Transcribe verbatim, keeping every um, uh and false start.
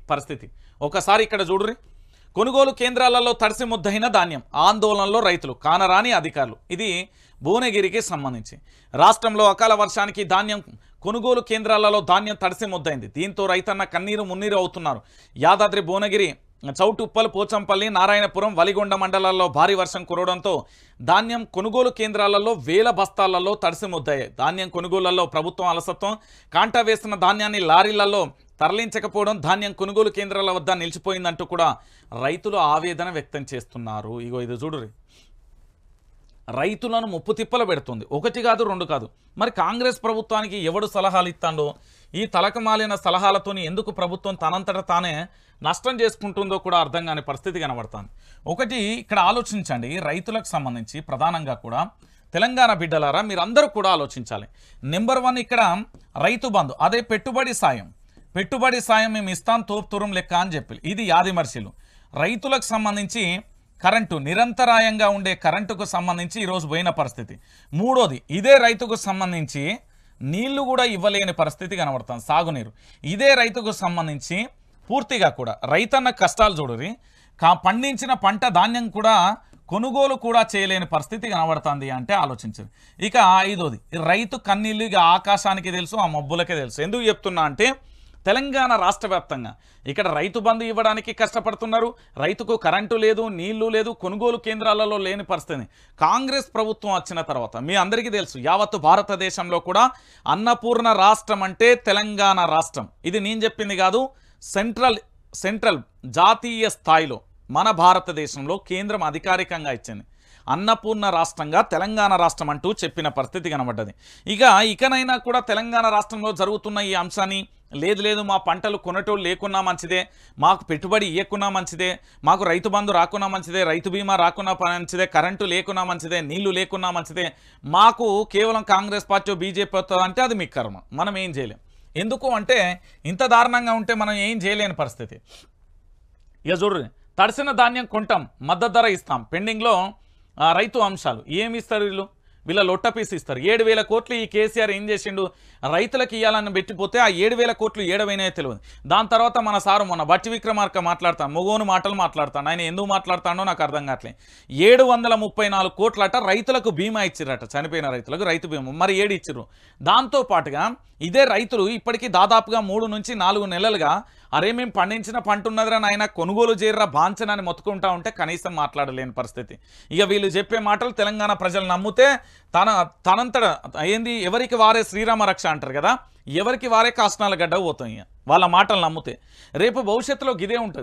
పరిస్థితి. ఒకసారి ఇక్కడ చూడుర్రి. కొనుగోలు కేంద్రాలలో తడిసి ముద్దయిన ధాన్యం, ఆందోళనలో రైతులు, కానరాని అధికారులు. ఇది భువనగిరికి సంబంధించి. రాష్ట్రంలో అకాల వర్షానికి ధాన్యం కొనుగోలు కేంద్రాలలో ధాన్యం తడిసి ముద్దయింది. దీంతో రైతన్న కన్నీరు మున్నీరు అవుతున్నారు. యాదాద్రి, భువనగిరి, చౌటుప్పల్, పోచంపల్లి, నారాయణపురం, వలిగొండ మండలాల్లో భారీ వర్షం కురవడంతో ధాన్యం కొనుగోలు కేంద్రాలలో వేల బస్తాలలో తడిసి ముద్దయ్యాయి. ధాన్యం కొనుగోళ్లలో ప్రభుత్వం అలసత్వం, కాంటా వేసిన ధాన్యాన్ని లారీలలో తరలించకపోవడం ధాన్యం కొనుగోలు కేంద్రాల వద్ద నిలిచిపోయిందంటూ కూడా రైతులు ఆవేదన వ్యక్తం చేస్తున్నారు. ఇగో ఇది చూడురి, రైతులను ముప్పు తిప్పలు పెడుతుంది. ఒకటి కాదు, రెండు కాదు. మరి కాంగ్రెస్ ప్రభుత్వానికి ఎవడు సలహాలు ఇస్తాడో, ఈ తలకమాలిన సలహాలతోని ఎందుకు ప్రభుత్వం తనంతట తానే నష్టం చేసుకుంటుందో కూడా అర్థం కాని పరిస్థితి కనబడుతుంది. ఒకటి ఇక్కడ ఆలోచించండి, రైతులకు సంబంధించి ప్రధానంగా కూడా తెలంగాణ బిడ్డలారా మీరందరూ కూడా ఆలోచించాలి. నెంబర్ వన్ ఇక్కడ రైతు బంధు, అదే పెట్టుబడి సాయం. పెట్టుబడి సాయం మేము ఇస్తాం తోపుతురం లెక్క అని చెప్పి ఇది యాదిమర్శిలు. రైతులకు సంబంధించి కరెంటు, నిరంతరాయంగా ఉండే కరెంటుకు సంబంధించి ఈరోజు పోయిన పరిస్థితి. మూడోది ఇదే రైతుకు సంబంధించి నీళ్లు కూడా ఇవ్వలేని పరిస్థితి కనబడుతుంది, సాగునీరు. ఇదే రైతుకు సంబంధించి పూర్తిగా కూడా రైతన్న కష్టాలు చూడరి. కా పండించిన పంట ధాన్యం కూడా కొనుగోలు కూడా చేయలేని పరిస్థితి కనబడుతుంది అంటే ఆలోచించరు. ఇక ఐదోది రైతు కన్నీళ్ళు ఇక ఆకాశానికి తెలుసు, ఆ మబ్బులకే తెలుసు. ఎందుకు చెప్తున్నా అంటే తెలంగాణ రాష్ట్ర వ్యాప్తంగా ఇక్కడ రైతు బంధు ఇవ్వడానికి కష్టపడుతున్నారు. రైతుకు కరెంటు లేదు, నీళ్లు లేదు, కొనుగోలు కేంద్రాలలో లేని పరిస్థితి. కాంగ్రెస్ ప్రభుత్వం వచ్చిన తర్వాత మీ అందరికీ తెలుసు, యావత్తు భారతదేశంలో కూడా అన్నపూర్ణ రాష్ట్రం అంటే తెలంగాణ రాష్ట్రం. ఇది నేను చెప్పింది కాదు, సెంట్రల్ సెంట్రల్ జాతీయ స్థాయిలో మన భారతదేశంలో కేంద్రం అధికారికంగా ఇచ్చింది. అన్నపూర్ణ రాష్ట్రంగా తెలంగాణ రాష్ట్రం అంటూ చెప్పిన పరిస్థితి కనబడ్డది. ఇక ఇకనైనా కూడా తెలంగాణ రాష్ట్రంలో జరుగుతున్న ఈ అంశాన్ని లేదు లేదు మా పంటలు కొనటోళ్ళు లేకున్నా మంచిదే, మాకు పెట్టుబడి ఇవ్వకున్నా మంచిదే, మాకు రైతు బంధు రాకున్నా మంచిదే, రైతు బీమా రాకున్నా మంచిదే, కరెంటు లేకున్నా మంచిదే, నీళ్లు లేకున్నా మంచిదే, మాకు కేవలం కాంగ్రెస్ పార్టీ బీజేపీ అంటే అది మీ కర్మ, మనం ఏం చేయలేం. ఎందుకు అంటే ఇంత దారుణంగా ఉంటే మనం ఏం చేయలేని పరిస్థితి. ఇక చూడండి, తడిసిన ధాన్యం కొంటాం, మద్దతు ధర ఇస్తాం, పెండింగ్లో రైతు అంశాలు. ఏమి ఇస్తారు వీళ్ళు? వీళ్ళ లొట్టపీసి ఇస్తారు. ఏడు వేల కోట్లు ఈ కేసీఆర్ ఏం చేసిండు, రైతులకు ఇవ్వాలని పెట్టిపోతే ఆ ఏడు వేల కోట్లు ఏడవైనా తెలియదు. దాని తర్వాత మన సారు మొన్న బట్టి విక్రమార్క మాట్లాడతాను, మొగోను మాటలు మాట్లాడతాను, ఆయన ఎందుకు మాట్లాడతాడో నాకు అర్థం కావట్లేదు. ఏడు వందల ముప్పై నాలుగు కోట్లట రైతులకు బీమా ఇచ్చిరట, చనిపోయిన రైతులకు రైతు బీమా. మరి ఏడు ఇచ్చిర్రు. దాంతో పాటుగా ఇదే రైతులు ఇప్పటికీ దాదాపుగా మూడు నుంచి నాలుగు నెలలుగా అరే మేము పండించిన పంట ఉన్నదిరా నాయన కొనుగోలు చేయరా బాంచనని మొత్తుకుంటా ఉంటే కనీసం మాట్లాడలేని పరిస్థితి. ఇక వీళ్ళు చెప్పే మాటలు తెలంగాణ ప్రజలు నమ్మితే తన తనంతట ఏంది ఎవరికి వారే శ్రీరామ రక్ష అంటారు కదా, ఎవరికి వారే కాష్టనాల గడ్డ పోతాయి వాళ్ళ మాటలు నమ్మితే. రేపు భవిష్యత్తులో ఇదే ఉంటుంది.